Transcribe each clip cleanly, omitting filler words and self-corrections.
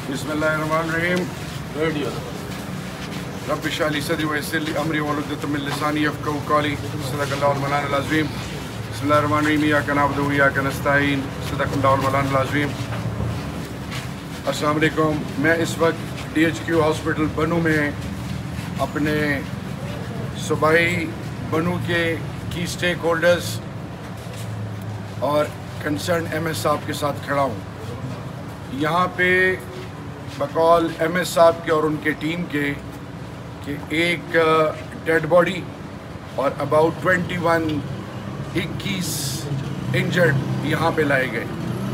बिस्मिल्लाहिर्रहमानिर्रहीम। रब्बि इश्रह ली सदरी वयस्सिर ली अमरी वहलुल मिन लिसानी यफ़क़हू क़ौली। सदक़ल्लाहुल मौलाना अज़ीम। बिस्मिल्लाहिर्रहमानिर्रहीम। इय्याका नअबुदु व इय्याका नस्तईन। सदक़ल्लाहुल मौलाना अज़ीम। अस्सलाम वालेकुम। मैं इस वक्त DHQ हॉस्पिटल बनू में अपने सूबाई बनू के की स्टेक होल्डर्स और कंसर्न MS साहब के साथ खड़ा हूँ। यहाँ पे बकौल MS साहब के और उनके टीम के कि एक डेड बॉडी और अबाउट 21 इंजर्ड यहाँ पे लाए गए।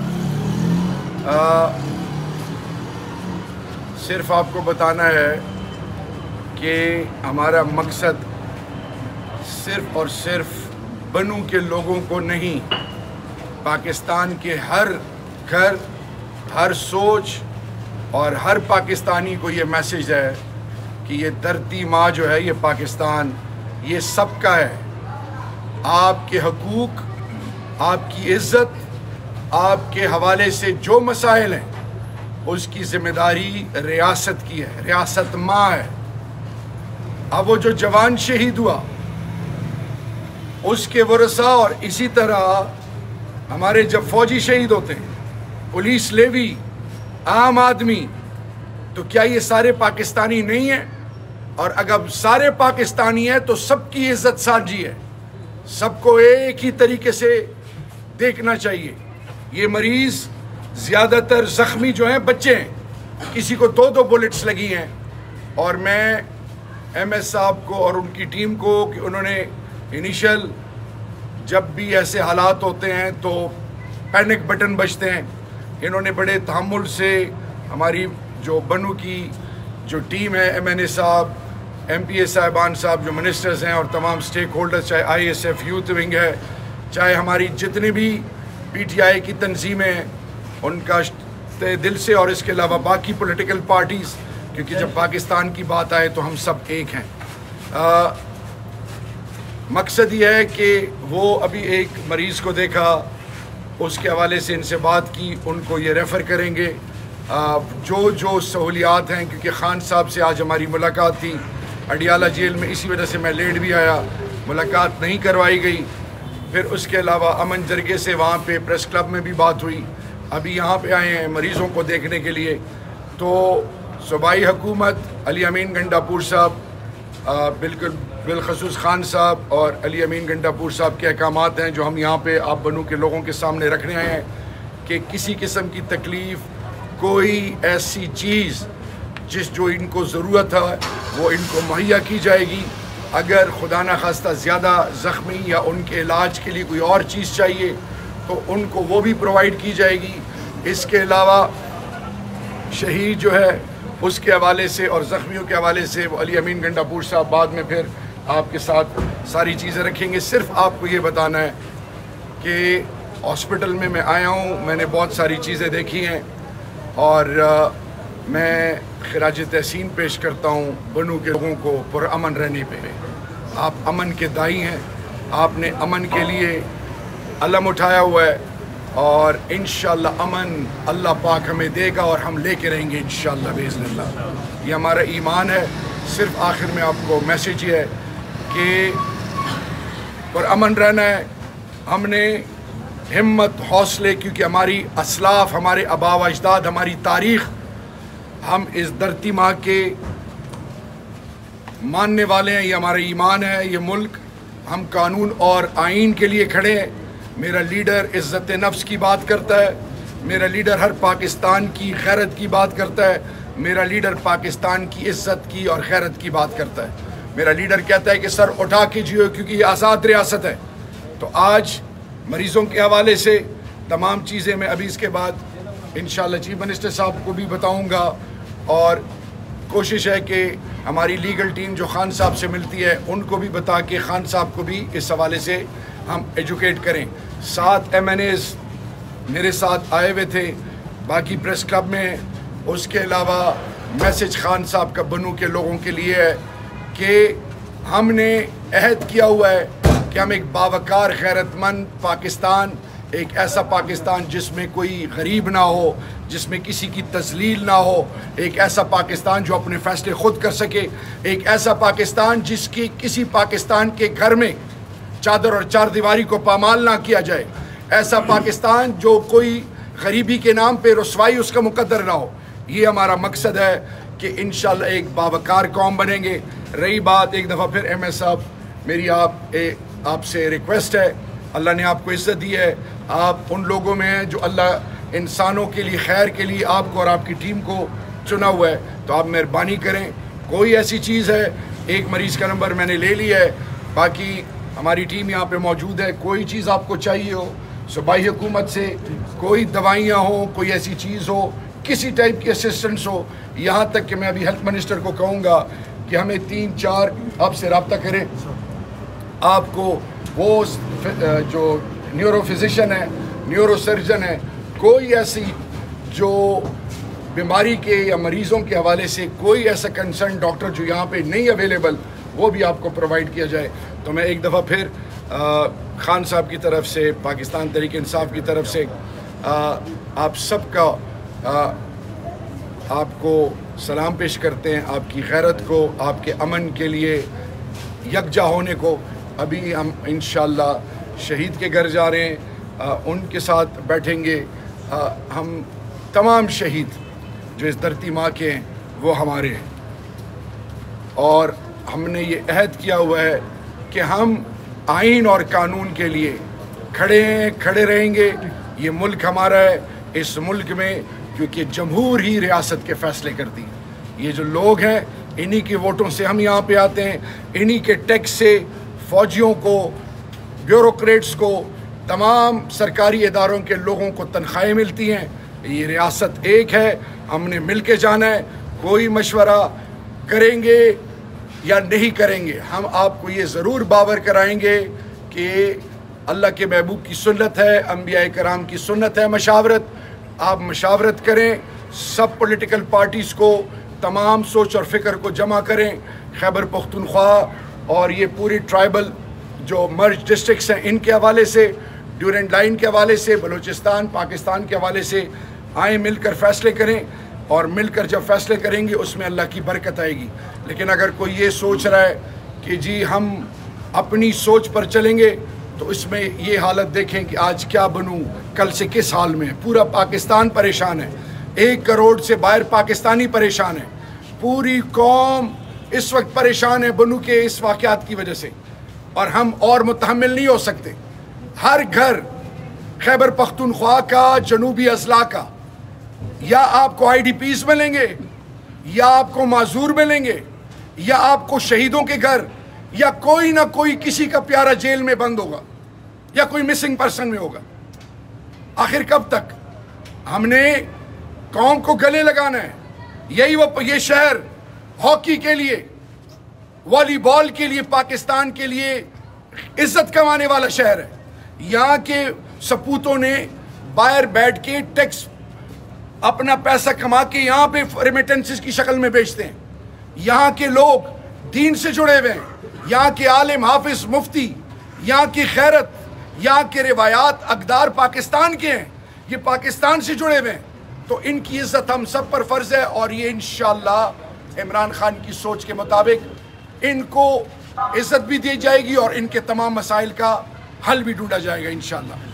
सिर्फ आपको बताना है कि हमारा मकसद सिर्फ और सिर्फ बनू के लोगों को नहीं, पाकिस्तान के हर घर, हर सोच और हर पाकिस्तानी को ये मैसेज है कि ये धरती माँ जो है, ये पाकिस्तान, ये सबका है। आपके हकूक़, आपकी इज़्ज़त, आपके हवाले से जो मसाइल हैं उसकी ज़िम्मेदारी रियासत की है, रियासत माँ है। अब वो जो जवान शहीद हुआ उसके वरसा और इसी तरह हमारे जब फ़ौजी शहीद होते हैं, पुलिस लेवी, आम आदमी, तो क्या ये सारे पाकिस्तानी नहीं हैं? और अगर सारे पाकिस्तानी हैं तो सबकी इज़्ज़त साझी है, सबको एक ही तरीके से देखना चाहिए। ये मरीज़ ज़्यादातर ज़ख्मी जो हैं बच्चे हैं, किसी को 2-2 बुलेट्स लगी हैं। और मैं MS साहब को और उनकी टीम को कि उन्होंने इनिशियल जब भी ऐसे हालात होते हैं तो पैनिक बटन बजते हैं, इन्होंने बड़े तहम्मुल से हमारी जो बनू की जो टीम है, MNA साहब, MPA साहिबान साहब जो मिनिस्टर्स हैं और तमाम स्टेक होल्डर्स, चाहे ISF यूथ विंग है, चाहे हमारी जितने भी PTI की तंजीमें हैं, उनका तहे दिल से, और इसके अलावा बाकी पॉलिटिकल पार्टीज़, क्योंकि जब पाकिस्तान की बात आए तो हम सब एक हैं। मकसद ये है कि वो अभी एक मरीज़ को देखा, उसके हवाले से इनसे बात की, उनको ये रेफ़र करेंगे जो सहूलियात हैं, क्योंकि ख़ान साहब से आज हमारी मुलाकात थी अडियाला जेल में, इसी वजह से मैं लेट भी आया, मुलाकात नहीं करवाई गई। फिर उसके अलावा अमन जरगे से वहाँ पे प्रेस क्लब में भी बात हुई, अभी यहाँ पे आए हैं मरीज़ों को देखने के लिए। तो सूबाई हुकूमत, अली अमीन गंडापुर साहब, बिलखसूस ख़ान साहब और अली अमीन गंडापुर साहब के अहकामात हैं जो हम यहाँ पे आप बनू के लोगों के सामने रखने आए हैं कि किसी किस्म की तकलीफ़, कोई ऐसी चीज़ जो इनको ज़रूरत है वो इनको मुहैया की जाएगी। अगर खुदा न खास्ता ज़्यादा ज़ख्मी या उनके इलाज के लिए कोई और चीज़ चाहिए तो उनको वो भी प्रोवाइड की जाएगी। इसके अलावा शहीद जो है उसके हवाले से और ज़ख्मियों के हवाले से वो अली अमीन गंडापुर साहब बाद में फिर आपके साथ सारी चीज़ें रखेंगे। सिर्फ आपको ये बताना है कि हॉस्पिटल में मैं आया हूँ, मैंने बहुत सारी चीज़ें देखी हैं और मैं खिराज तहसीन पेश करता हूँ बनू के लोगों को पुरअमन रहने पे। आप अमन के दाई हैं, आपने अमन के लिए अलम उठाया हुआ है और इंशाअल्लाह अमन अल्लाह पाक हमें देगा और हम लेके रहेंगे इंशाअल्लाह बिइज़्निल्लाह। ये हमारा ईमान है। सिर्फ आखिर में आपको मैसेज ये है कि पुरअमन रहना है। हमने हिम्मत, हौसले, क्योंकि हमारी असलाफ, हमारे आबा व अजदाद, हमारी तारीख़, हम इस धरती माँ के मानने वाले हैं, ये हमारा ईमान है। ये मुल्क, हम कानून और आइन के लिए खड़े हैं। मेरा लीडर इज़्ज़त नफ्स की बात करता है, मेरा लीडर हर पाकिस्तान की खैरत की बात करता है, मेरा लीडर पाकिस्तान की इज़्ज़त की और खैरत की बात करता है। मेरा लीडर कहता है कि सर उठा के जियो क्योंकि ये आज़ाद रियासत है। तो आज मरीज़ों के हवाले से तमाम चीज़ें मैं अभी इसके बाद इंशाअल्लाह चीफ मिनिस्टर साहब को भी बताऊँगा और कोशिश है कि हमारी लीगल टीम जो ख़ान साहब से मिलती है उनको भी बता के ख़ान साहब को भी इस हवाले से हम एजुकेट करें। 7 MNAs मेरे साथ आए हुए थे बाकी प्रेस क्लब में। उसके अलावा मैसेज ख़ान साहब का बनू के लोगों के लिए है कि हमने अहद किया हुआ है कि हम एक बावकार गैरतमंद पाकिस्तान ایک ایسا پاکستان جس میں کوئی غریب نہ ہو، جس میں کسی کی تذلیل نہ ہو، ایک ایسا پاکستان جو اپنے فیصلے خود کر سکے، ایک ایسا پاکستان جس کی کسی پاکستان کے گھر میں چادر اور چار دیواری کو پامال نہ کیا جائے، ایسا پاکستان جو کوئی غریبی کے نام پہ رسوائی اس کا مقدر نہ ہو۔ یہ ہمارا مقصد ہے کہ انشاءاللہ ایک باوقار قوم بنیں گے۔ رہی بات ایک دفعہ پھر ایم ایس صاحب، میری آپ سے ریکویسٹ ہے، اللہ نے آپ کو عزت دی ہے، آپ ان لوگوں میں ہیں جو اللہ انسانوں کے لیے خیر کے لیے آپ کو اور آپ کی ٹیم کو چنا ہوا ہے، تو آپ مہربانی کریں، کوئی ایسی چیز ہے، ایک مریض کا نمبر میں نے لے لیا ہے، باقی ہماری ٹیم یہاں پہ موجود ہے، کوئی چیز آپ کو چاہیے ہو صوبائی حکومت سے، کوئی دوائیاں ہوں، کوئی ایسی چیز ہو، کسی ٹائپ کی اسسٹنس ہو، یہاں تک کہ میں ابھی ہیلتھ منسٹر کو کہوں گا کہ ہمیں 3-4 آپ سے رابطہ کریں، آپ کو وہ جو نیورو فزیشن ہے، نیورو سرجن ہے، کوئی ایسی جو بیماری کے یا مریضوں کے حوالے سے کوئی ایسا کنسرن ڈاکٹر جو یہاں پہ نہیں اویلیبل، وہ بھی آپ کو پرووائڈ کیا جائے۔ تو میں ایک دفعہ پھر خان صاحب کی طرف سے، پاکستان تحریک انصاف کی طرف سے آپ سب کا آپ کو سلام پیش کرتے ہیں، آپ کی غیرت کو، آپ کے امن کے لیے یکجا ہونے کو۔ ابھی ہم انشاءاللہ شہید کے گھر جا رہے ہیں، ان کے ساتھ بیٹھیں گے۔ ہم تمام شہید جو اس دھرتی ماں کے ہیں وہ ہمارے ہیں، اور ہم نے یہ عہد کیا ہوا ہے کہ ہم آئین اور قانون کے لیے کھڑے ہیں، کھڑے رہیں گے۔ یہ ملک ہمارا ہے، اس ملک میں کیونکہ جمہور ہی ریاست کے فیصلے کرتی ہے، یہ جو لوگ ہیں انہی کے ووٹوں سے ہم یہاں پہ آتے ہیں، انہی کے ٹیکس سے فوجیوں کو، بیوروکریٹس کو، تمام سرکاری اداروں کے لوگوں کو تنخواہیں ملتی ہیں۔ یہ ریاست ایک ہے، ہم نے مل کے جانا ہے، کوئی مشورہ کریں گے یا نہیں کریں گے، ہم آپ کو یہ ضرور باور کرائیں گے کہ اللہ کے محبوب کی سنت ہے، انبیاء کرام کی سنت ہے مشاورت۔ آپ مشاورت کریں، سب پولیٹیکل پارٹیز کو، تمام سوچ اور فکر کو جمع کریں، خیبر پختونخوا اور یہ پوری ٹرائبل جو مرج ڈسٹرکٹس ہیں ان کے حوالے سے، ڈیورنٹ لائن کے حوالے سے، بلوچستان پاکستان کے حوالے سے آئیں، مل کر فیصلے کریں، اور مل کر جب فیصلے کریں گے اس میں اللہ کی برکت آئے گی۔ لیکن اگر کوئی یہ سوچ رہا ہے کہ جی ہم اپنی سوچ پر چلیں گے، تو اس میں یہ حالت دیکھیں کہ آج کیا بنوں، کل سے کس حال میں ہے۔ پورا پاکستان پریشان ہے، 1 کروڑ سے باہر پاکستانی پریشان ہے، پوری قوم اس وقت پریشان ہے بنو کے اس واقعات کی وجہ سے، اور ہم اور متحمل نہیں ہو سکتے۔ ہر گھر خیبر پختونخوا کا، جنوبی اضلاع کا، یا آپ کو آئی ڈی پیز ملیں گے، یا آپ کو معذور ملیں گے، یا آپ کو شہیدوں کے گھر، یا کوئی نہ کوئی کسی کا پیارا جیل میں بند ہوگا، یا کوئی مسنگ پرسن میں ہوگا۔ آخر کب تک؟ ہم نے قوم کو گلے لگانا ہے۔ یہ شہر ہاکی کے لیے، والی بال کے لیے، پاکستان کے لیے عزت کمانے والا شہر ہے۔ یہاں کے سپوتوں نے باہر بیٹھ کے ٹیکس اپنا پیسہ کما کے یہاں پہ ریمیٹنسز کی شکل میں بیچتے ہیں۔ یہاں کے لوگ دین سے جڑے ہوئے ہیں، یہاں کے عالم، حافظ، مفتی، یہاں کی خیرت، یہاں کے روایات، اقدار پاکستان کے ہیں، یہ پاکستان سے جڑے ہوئے ہیں، تو ان کی عزت ہم سب پر فرض ہے، اور یہ انشاءاللہ عمران خان کی سوچ کے مطابق ان کو عزت بھی دی جائے گی، اور ان کے تمام مسائل کا حل بھی ڈھونڈا جائے گا انشاءاللہ۔